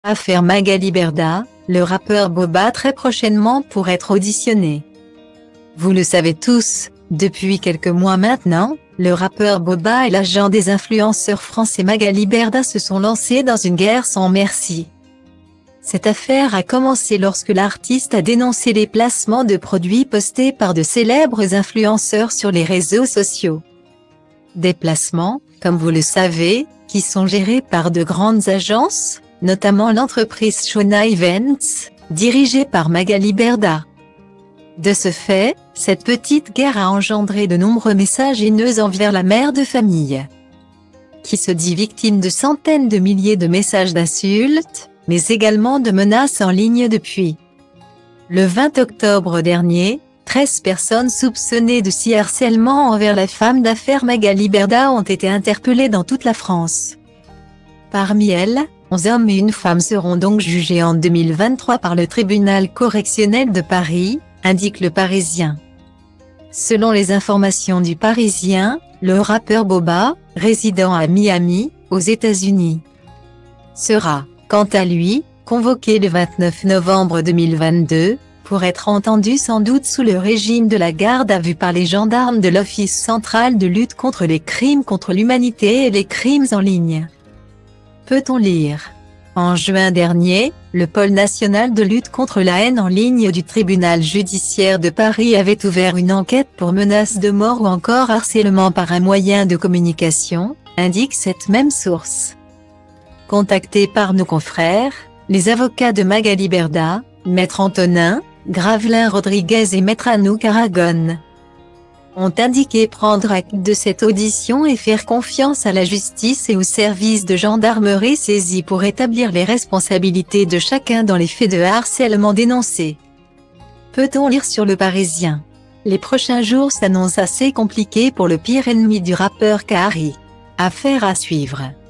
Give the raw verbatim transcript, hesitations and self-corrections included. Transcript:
Affaire Magali Berda, le rappeur Booba très prochainement pour être auditionné. Vous le savez tous, depuis quelques mois maintenant, le rappeur Booba et l'agent des influenceurs français Magali Berda se sont lancés dans une guerre sans merci. Cette affaire a commencé lorsque l'artiste a dénoncé les placements de produits postés par de célèbres influenceurs sur les réseaux sociaux. Des placements, comme vous le savez, qui sont gérés par de grandes agences, notamment l'entreprise Shona Events, dirigée par Magali Berda. De ce fait, cette petite guerre a engendré de nombreux messages haineux envers la mère de famille, qui se dit victime de centaines de milliers de messages d'insultes, mais également de menaces en ligne depuis. Le vingt octobre dernier, treize personnes soupçonnées de cyberharcèlement envers la femme d'affaires Magali Berda ont été interpellées dans toute la France. Parmi elles, onze hommes et une femme seront donc jugés en deux mille vingt-trois par le tribunal correctionnel de Paris, indique Le Parisien. Selon les informations du Parisien, le rappeur Booba, résidant à Miami, aux États-Unis, sera, quant à lui, convoqué le vingt-neuf novembre deux mille vingt-deux, pour être entendu sans doute sous le régime de la garde à vue par les gendarmes de l'Office central de lutte contre les crimes contre l'humanité et les crimes en ligne. Peut-on lire? En juin dernier, le pôle national de lutte contre la haine en ligne du tribunal judiciaire de Paris avait ouvert une enquête pour menaces de mort ou encore harcèlement par un moyen de communication, indique cette même source. Contactés par nos confrères, les avocats de Magali Berda, Maître Antonin Gravelin Rodriguez et Maître Anouk Aragon, ont indiqué prendre acte de cette audition et faire confiance à la justice et aux services de gendarmerie saisis pour établir les responsabilités de chacun dans les faits de harcèlement dénoncés. Peut-on lire sur Le Parisien? Les prochains jours s'annoncent assez compliqués pour le pire ennemi du rappeur Kari. Affaire à suivre.